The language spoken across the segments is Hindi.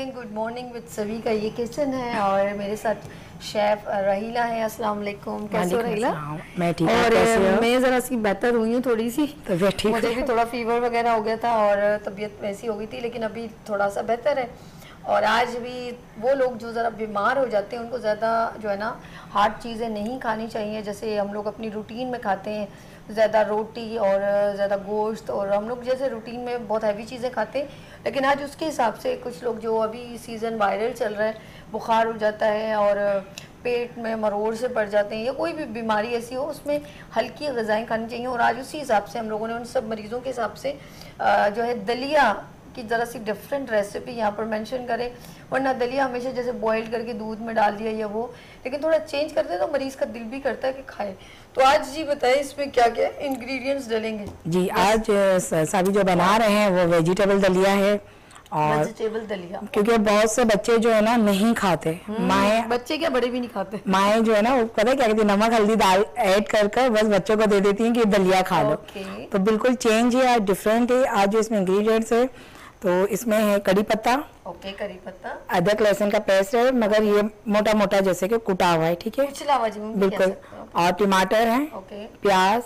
गुड मॉर्निंग विद सभी का ये किचन है और मेरे साथ शेफ रहीला है। अस्सलाम वालेकुम, कैसे हो रहीला? मैं ठीक हूं। और मैं ज़रा सी बेहतर हुई हूँ थोड़ी सी, तबीयत ठीक मुझे भी थोड़ा फीवर वगैरह हो गया था और तबीयत वैसी हो गई थी, लेकिन अभी थोड़ा सा बेहतर है। और आज भी वो लोग जो ज़रा बीमार हो जाते हैं उनको ज़्यादा जो है ना हार्ड चीज़ें नहीं खानी चाहिए, जैसे हम लोग अपनी रूटीन में खाते हैं ज़्यादा रोटी और ज़्यादा गोश्त, और हम लोग जैसे रूटीन में बहुत हैवी चीज़ें खाते हैं, लेकिन आज उसके हिसाब से कुछ लोग जो अभी सीज़न वायरल चल रहा है, बुखार हो जाता है और पेट में मरोड़ से पड़ जाते हैं या कोई भी बीमारी ऐसी हो, उसमें हल्की ग़िज़ाएँ खानी चाहिए। और आज उसी हिसाब से हम लोगों ने उन सब मरीज़ों के हिसाब से जो है दलिया की ज़रा सी डिफरेंट रेसिपी यहाँ पर मेंशन करें। वरना दलिया हमेशा जैसे बॉईल करके दूध में डाल दिया या वो, लेकिन थोड़ा चेंज करते तो मरीज़ का दिल भी करता है कि खाए। तो आज जी बताएं इसमें क्या क्या इंग्रेडिएंट्स डलेंगे? जी आज साबी जो बना रहे हैं वो वेजिटेबल दलिया है। और वेजिटेबल दलिया, क्योंकि बहुत से बच्चे जो है ना नहीं खाते, माए बच्चे क्या बड़े भी नहीं खाते, माए जो है ना वो पता है क्या कहती है, नमक हल्दी दाल ऐड कर कर बस बच्चों को दे देती हैं कि दलिया खा लो। तो बिल्कुल चेंज है, आज डिफरेंट है। आज जो इसमें इंग्रेडिएंट्स है तो इसमें है कड़ी पत्ता, कड़ी पत्ता, अदरक लहसुन का पेस्ट है, मगर ये मोटा मोटा जैसे कि कुटा हुआ है, ठीक है, बिल्कुल। और टमाटर है, प्याज,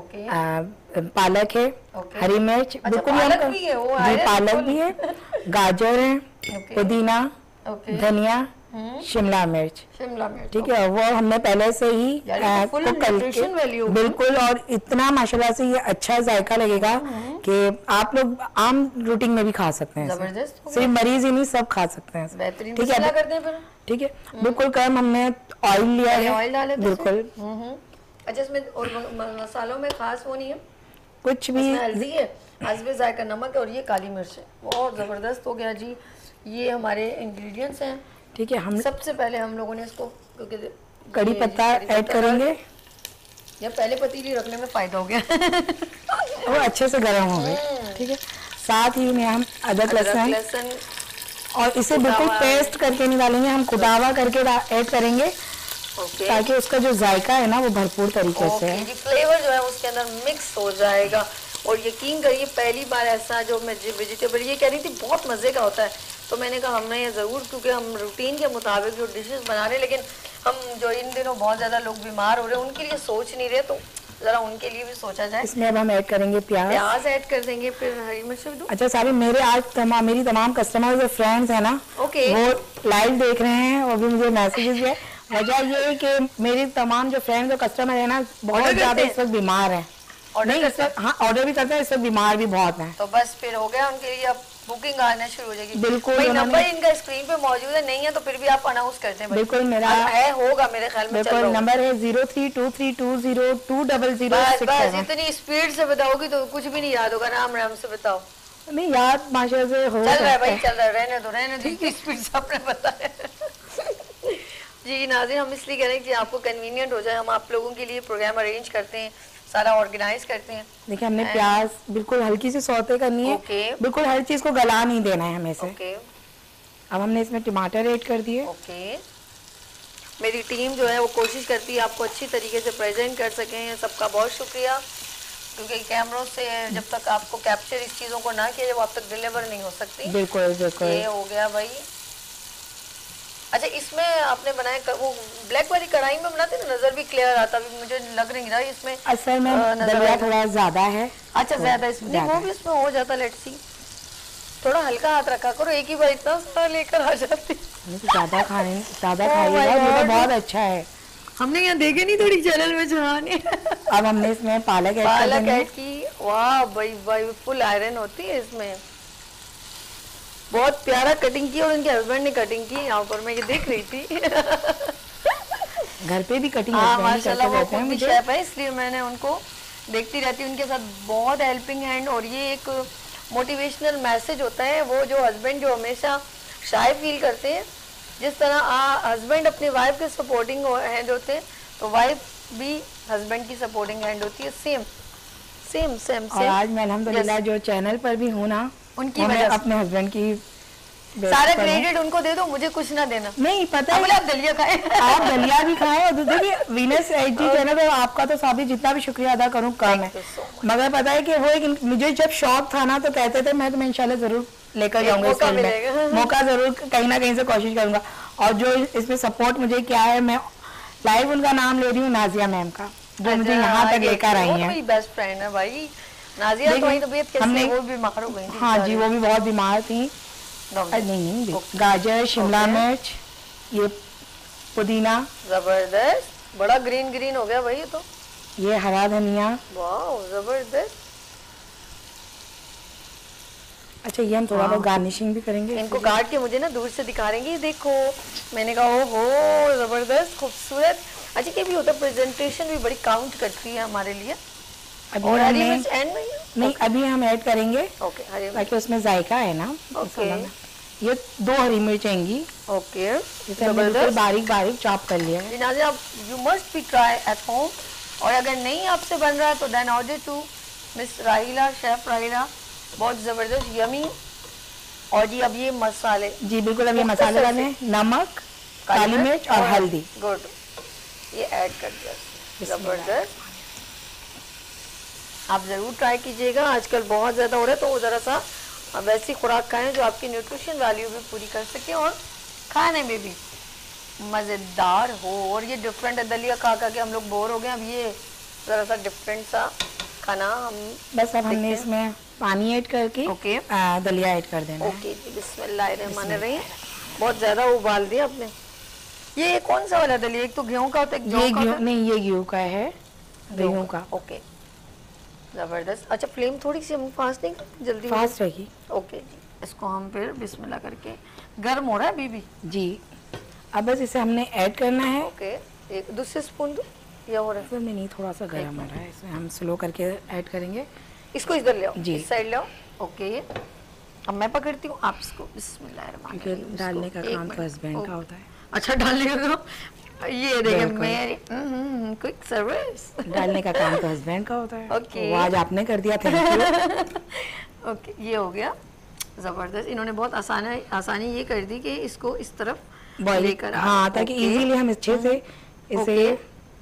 पालक है, हरी मिर्च, बिल्कुल पालक भी है, गाजर है, पुदीना, धनिया, शिमला मिर्च, ठीक है। वो हमने पहले से ही कुक करके बिल्कुल, और इतना माशाल्लाह से ये अच्छा जायका लगेगा कि आप लोग आम रूटीन में भी खा सकते हैं, सिर्फ मरीज ही नहीं सब खा सकते हैं, ठीक है, ठीक है। बिल्कुल कम हमने ऑयल लिया है, बिल्कुल। अच्छा, इसमें और मसालों में खास वो नहीं है कुछ भी, हल्दी है, हस्बे जायका नमक है और ये काली मिर्च है। बहुत ज़बरदस्त हो गया जी। ये हमारे इंग्रेडिएंट्स हैं, ठीक है। हम सबसे पहले हम लोगों ने इसको क्योंकि कड़ी पत्ता ऐड करेंगे, या पहले पतीली रखने में फ़ायदा हो गया वो अच्छे से गर्म हो गए, ठीक है। साथ ही में हम अदरक लहसुन और इसे बिल्कुल पेस्ट करके नहीं डालेंगे, हम कुटावा करके ऐड करेंगे, ताकि उसका जो जायका है ना वो भरपूर तरीके से फ्लेवर जो है उसके अंदर मिक्स हो जाएगा। और यकीन करिए पहली बार ऐसा जो मैं वेजिटेबल ये कह रही थी बहुत मज़े का होता है, तो मैंने कहा हमने ये ज़रूर, क्योंकि हम रूटीन के मुताबिक जो डिशेस बना रहे हैं, लेकिन हम जो इन दिनों बहुत ज़्यादा लोग बीमार हो रहे हैं उनके लिए सोच नहीं रहे, तो ज़रा उनके लिए भी सोचा जाए। इसमें अब हम ऐड करेंगे प्याज ऐड कर देंगे, फिर हरी मिर्च भी दूं। अच्छा सारी मेरे आज मेरी तमाम कस्टमर जो फ्रेंड्स हैं ना वो लाइव देख रहे हैं और भी मुझे मैसेजेस भी है। वजह ये है कि मेरी तमाम जो फ्रेंड जो कस्टमर है ना बहुत ज़्यादा इस वक्त बीमार है, नहीं इस वक्त, हाँ ऑर्डर भी करते हैं, इस वक्त बीमार भी बहुत हैं, तो बस फिर हो गया उनके लिए, अब बुकिंग आना शुरू हो जाएगी। बिल्कुल नंबर इनका स्क्रीन पे मौजूद है, नहीं है तो फिर भी आप अनाउंस करते हैं। बिल्कुल मेरा है, होगा मेरे ख्याल में, बिल्कुल नंबर है 0323202006। बस इतनी स्पीड से बताओगी तो कुछ भी नहीं याद होगा, राम राम से बताओ। नहीं याद माशा से हो चल रहा है भाई, चल रहा है, रहने दो स्पीड से आपने बताया जी नाज़रीन, हम इसलिए कह रहे हैं कि आपको कन्वीनियंट हो जाए, हम आप लोगों के लिए प्रोग्राम अरेंज करते हैं, सारा ऑर्गेनाइज करते हैं। देखिए हमने प्याज बिल्कुल हल्की सी सौते करनी है, बिल्कुल हर चीज को गला नहीं देना है हमें से। अब हमने इसमें टमाटर ऐड कर दिए। मेरी टीम जो है वो कोशिश करती है आपको अच्छी तरीके से प्रेजेंट कर सकें, सबका बहुत शुक्रिया, क्योंकि कैमरों से जब तक आपको कैप्चर इस चीज़ों को ना किया जाए वो आप तक डिलीवर नहीं हो सकती। बिल्कुल बिल्कुल ये हो गया भाई। अच्छा, इसमें आपने बनाया वो ब्लैक वाली कढ़ाई में बनाते हैं, नजर भी क्लियर आता, भी मुझे लग नहीं रहा इसमें असल में दलिया थोड़ा ज्यादा है। अच्छा ज्यादा इसमें वो भी इसमें हो जाता, लेट्स सी, थोड़ा हल्का हाथ रखा करो, एक ही बार इतना सारा लेकर आ जाती। ज्यादा खाइएगा, ये तो बहुत अच्छा है, हमने यहाँ देखे नहीं थोड़ी चैनल में चढ़ाने। अब हमने इसमें पालक ऐड की। वाह भाई भाई, फुल आयरन होती है इसमें, बहुत प्यारा कटिंग की, और उनके हस्बैंड ने कटिंग की, यहाँ पर मैं ये देख रही थी घर पे भी कटिंग माशाल्लाह, वो खुद भी शेफ है इसलिए मैंने उनको देखती रहती हूँ, उनके साथ बहुत हेल्पिंग हैंड। और ये एक मोटिवेशनल मैसेज होता है, वो जो हस्बैंड जो हमेशा शाय फील करते हैं, जिस तरह हस्बैंड अपनी वाइफ के सपोर्टिंग हैंड होते हैं, तो वाइफ भी हस्बैंड की सपोर्टिंग हैंड होती है, सेम सेम सेम। और आज मैं अल्हम्दुलिल्लाह जो चैनल पर भी हूँ ना, उनकी वजह अपने हस्बैंड की सारा क्रेडिट उनको दे दो, मुझे कुछ ना देना। नहीं पता है, आप दलिया खाएं आप दलिया भी खाएं, और देखिए वीनस एचडी चैनल पे आपका तो साबित जितना भी शुक्रिया अदा करूं कम है, मगर पता है कि वो एक मुझे जब शौक था ना तो कहते थे मैं तुम्हें इंशाल्लाह जरूर लेकर जाऊंगा इस फील्ड में, मौका जरूर कहीं ना कहीं से कोशिश करूंगा। और जो इसमें सपोर्ट मुझे क्या है, मैं लाइव उनका नाम ले रही हूँ, नाजिया मैम का, जो मुझे यहाँ तक लेकर आई है। मेरी बेस्ट फ्रेंड है भाई नाजिया। तो तबीयत कैसी, वो बीमार हो गई थी? हाँ जी, वो भी बहुत बीमार थी। नहीं, गाजर, शिमला मिर्च, ये पुदीना, जबरदस्त, बड़ा ग्रीन ग्रीन हो गया भाई ये तो। ये हरा धनिया, वाह जबरदस्त। अच्छा, ये हम थोड़ा बहुत गार्निशिंग भी करेंगे। इनको काट के मुझे ना दूर से दिखा रहे हैं, देखो। मैंने कहा ओहो जबरदस्त, खूबसूरत। अच्छा, ये भी होता है, प्रेजेंटेशन भी बड़ी काउंट करती है हमारे लिए। अभी और हरी मिर्च एंड में नहीं, अभी हम ऐड करेंगे। ओके, हरी मिर्च, ताकि उसमें जायका है ना। ओके, ये 2 हरी मिर्च आएंगी। ओके, जबरदस्त, बारीक बारीक चॉप कर लिया है। नाज़िया, आप you must be try at home, और अगर नहीं आपसे बन रहा है तो then order to miss Rahila, chef Rahila. बहुत जबरदस्त, यमी। और जी अब ये मसाले, जी बिल्कुल, अब ये मसाले डाले, नमक, काली मिर्च और हल्दी। गुड, ये ऐड कर दिया, जबरदस्त। आप जरूर ट्राई कीजिएगा, आजकल बहुत ज्यादा हो रहा है, तो जरा सा वैसी खुराक खाएं जो आपकी न्यूट्रिशन वैल्यू भी पूरी कर सके और खाने में भी मजेदार हो। और ये डिफरेंट है, दलिया खा खा के हम लोग बोर हो गए, अब ये जरा सा डिफरेंट सा खाना हम बस अब हमने इसमें पानी ऐड करके ओके दलिया ऐड कर देना। ओके जी, बिस्मिल्लाहिर्रहमानिर्रहीम। बहुत ज्यादा उबाल दिया आपने। ये कौन सा वाला दलिया? एक तो गेहूं का होता है, ये गेहूं नहीं, ये गेहूं का है, गेहूं का। ओके जबरदस्त। अच्छा, फ्लेम थोड़ी सी हम फास्ट नहीं, जल्दी फास्ट रहेगी। ओके जी, इसको हम फिर बिस्मिल्लाह करके, गर्म हो रहा है बीबी जी, अब बस इसे हमने ऐड करना है। ओके, एक दूसरे स्पून दो, या हो रहा है? नहीं, थोड़ा सा गर्म हो रहा है, इसमें हम स्लो करके ऐड करेंगे। इसको इधर ले आओ जी, इस साइड ले आओ। ओके, अब मैं पकड़ती हूँ, आप इसको बिस्मिल्लाहिर्रहमानिर्रहीम। डालने का काम तो हस्बैंड का होता है। अच्छा, डालने का काम, ये देखें मेरी क्विक सर्विस। डालने का काम तो हस्बैंड का होता है। ओके, वो आज आपने कर दिया, थैंक यू। ओके, ये हो गया जबरदस्त। इन्होंने बहुत आसानी ये कर दी कि इसको इस तरफ लेकर, हाँ, ताकि इजीली हम अच्छे से इसे।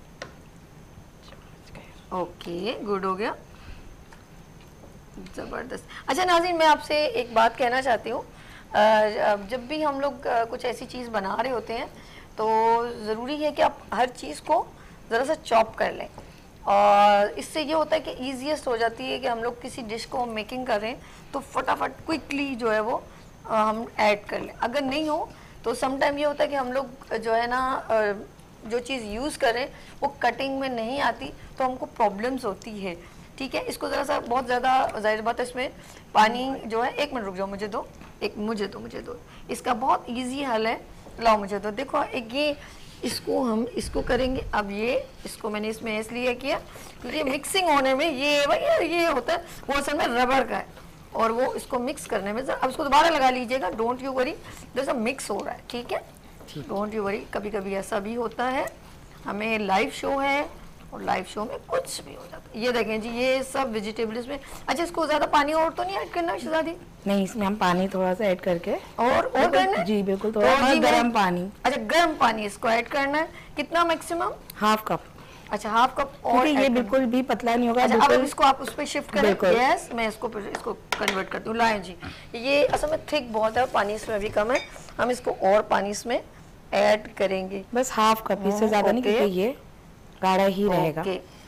ओके, गुड हो गया, जबरदस्त। अच्छा नाज़रीन, मैं आपसे एक बात कहना चाहती हूँ, जब भी हम लोग कुछ ऐसी चीज़ बना रहे होते हैं तो ज़रूरी है कि आप हर चीज़ को ज़रा सा चॉप कर लें, और इससे ये होता है कि ईजीएस्ट हो जाती है कि हम लोग किसी डिश को मेकिंग कर रहे हैं तो फटाफट क्विकली जो है वो हम ऐड कर लें। अगर नहीं हो तो समटाइम ये होता है कि हम लोग जो है ना जो चीज़ यूज़ करें वो कटिंग में नहीं आती, तो हमको प्रॉब्लम्स होती है। ठीक है, इसको ज़रा सा, बहुत ज़्यादा जाहिर बात है इसमें पानी जो है, एक मिनट रुक जाओ, मुझे दो, इसका बहुत इजी हल है, लाओ मुझे दो। देखो, एक ये इसको हम इसको करेंगे। अब ये इसको मैंने इसमें इसलिए किया क्योंकि मिक्सिंग होने में ये होता है, वो असल में रबड़ का है, और वो इसको मिक्स करने में, अब इसको दोबारा लगा लीजिएगा, डोंट यू वरी, जैसा मिक्स हो रहा है, ठीक है, डोंट यू वरी। कभी कभी ऐसा भी होता है, हमें लाइव शो है और लाइव शो में कुछ भी हो जाता है। ये देखें जी, ये सब वेजिटेबल्स में। अच्छा, इसको ज्यादा पानी और तो नहीं ऐड करना शहजादी? नहीं, इसमें हम पानी थोड़ा सा ऐड करके और करना? जी बिल्कुल, थोड़ा गर्म पानी। अच्छा, गर्म पानी इसको ऐड करना है, कितना मैक्सिमम? Half cup. अच्छा, हाफ कप। और ये बिल्कुल भी पतला नहीं होगा। अच्छा, अब इसको आप उस पे शिफ्ट करें। यस, मैं इसको कन्वर्ट करती हूँ। लाएं जी, ये असल में थिक बहुत है, पानी इसमें भी कम है, हम इसको और पानी इसमें ऐड करेंगे, बस हाफ कप, इससे ज्यादा नहीं, क्योंकि ये गाढ़ा ही रहेगा।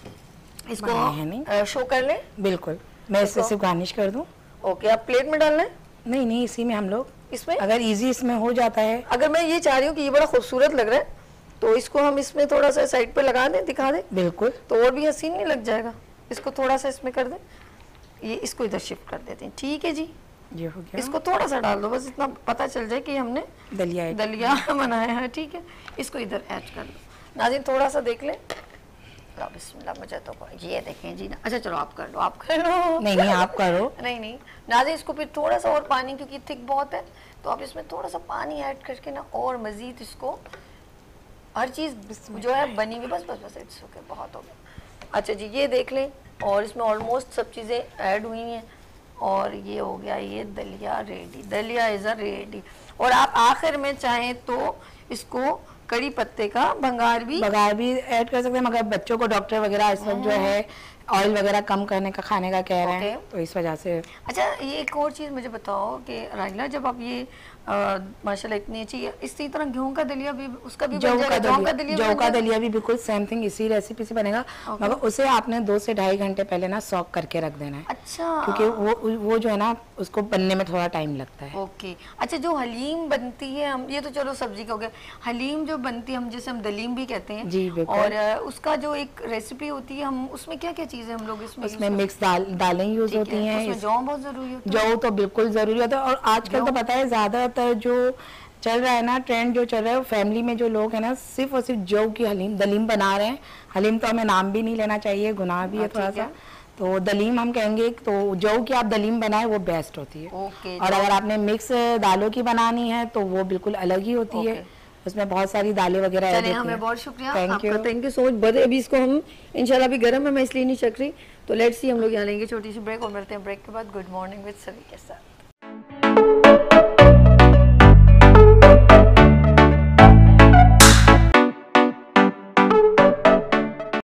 इसको शो कर लें। बिल्कुल, मैं इससे सिर्फ गार्निश कर दूं। ओके, आप प्लेट में डालना है? नहीं, इसी में हम लोग, इसमें अगर इजी इसमें हो जाता है। अगर मैं ये चाह रही हूँ कि ये बड़ा खूबसूरत लग रहा है तो इसको हम इसमें थोड़ा सा साइड पे लगा दें, दिखा दें, बिल्कुल, तो और भी हसीन नहीं लग जाएगा। इसको थोड़ा सा इसमें कर दें, ये इसको इधर शिफ्ट कर देते हैं। ठीक है जी, ये हो गया। इसको थोड़ा सा डाल दो, बस इतना पता चल जाए कि हमने दलिया बनाया है। ठीक है, इसको इधर ऐड कर लो। नाज़रीन, थोड़ा सा देख लें, बिस्मिल्लाह, मुझे तो ये देखें जी ना। अच्छा चलो, आप कर लो। नहीं, आप करो। नहीं नाज़रीन, इसको फिर थोड़ा सा और पानी, क्योंकि थिक बहुत है, तो आप इसमें थोड़ा सा पानी ऐड करके ना और मज़ीद इसको हर चीज़ जो है बनी हुई, बस इट्स ओके, बहुत हो गया। अच्छा जी, ये देख लें, और इसमें ऑलमोस्ट सब चीज़ें ऐड हुई हैं, और ये हो गया, ये दलिया रेडी, दलिया इज़ अ रेडी। और आप आखिर में चाहें तो इसको कड़ी पत्ते का बघार भी ऐड कर सकते हैं, मगर बच्चों को डॉक्टर वगैरह इस वक्त जो है ऑयल वगैरह कम करने का, खाने का कह रहे हैं, तो इस वजह से। अच्छा, ये एक और चीज़ मुझे बताओ कि राइला, जब आप ये माशाल्लाह इतनी अच्छी, इसी तरह गेहूं का दलिया भी, उसका भी जौ का दलिया भी बिल्कुल सेम थिंग इसी रेसिपी से बनेगा, मगर उसे आपने 2 से ढाई घंटे पहले ना सॉक करके रख देना है। अच्छा। क्योंकि वो जो है ना उसको बनने में थोड़ा टाइम लगता है। ओके। अच्छा, जो हलीम बनती है, हम ये तो चलो सब्जी का हो गया, हलीम जो बनती है हम जिसे हम दलीम भी कहते हैं जी, और उसका जो एक रेसिपी होती है, हम उसमें क्या क्या चीजें हम लोग इसमें मिक्स दालें यूज होती हैं, उसमें जौ बहुत जरूरी होता है। जौ तो बिल्कुल जरूरी होता है। और आजकल तो पता है ज्यादातर जो चल रहा है ना, ट्रेंड जो चल रहा है, फैमिली में जो लोग हैं ना सिर्फ और सिर्फ जौ की दलीम बना रहे हैं। हलीम तो हमें नाम भी नहीं लेना चाहिए, गुनाह भी है थोड़ा सा, तो दलीम हम कहेंगे। तो जौ की आप दलीम बनाए वो बेस्ट होती है। और अगर आपने मिक्स दालों की बनानी है तो वो बिल्कुल अलग ही होती है, उसमें बहुत सारी दालें वगैरह ऐड होती हैं। हमें बहुत शुक्रिया आपका, थैंक यू सो मच। अभी इसको हम इंशाल्लाह भी गर्म है, मैं इसलिए नहीं चख रही, तो लेट्स सी, हम लोग यहाँ लेंगे छोटी सी ब्रेक और मिलते हैं ब्रेक के बाद गुड मॉर्निंग विद सभी के साथ।